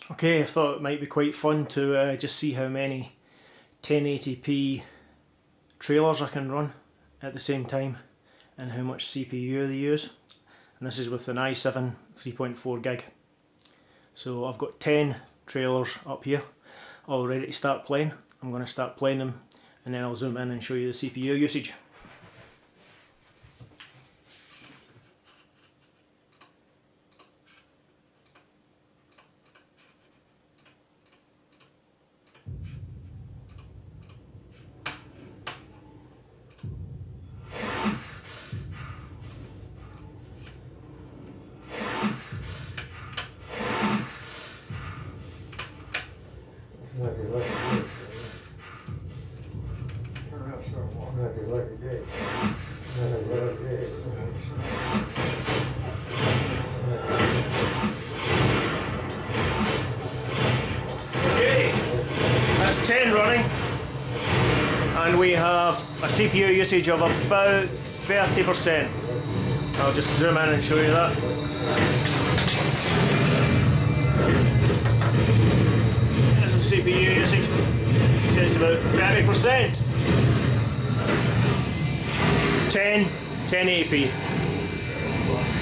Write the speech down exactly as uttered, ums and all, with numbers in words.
Okay, I thought it might be quite fun to uh, just see how many ten eighty p trailers I can run at the same time and how much C P U they use. And this is with an i seven three point four gig. So I've got ten trailers up here all ready to start playing. I'm going to start playing them and then I'll zoom in and show you the C P U usage. It's not your lucky day. It's not your lucky day. It's not your lucky day. Okay, that's ten running, and we have a C P U usage of about thirty percent. I'll just zoom in and show you that. C P U usage, so it's about thirty percent. ten, ten eighty p.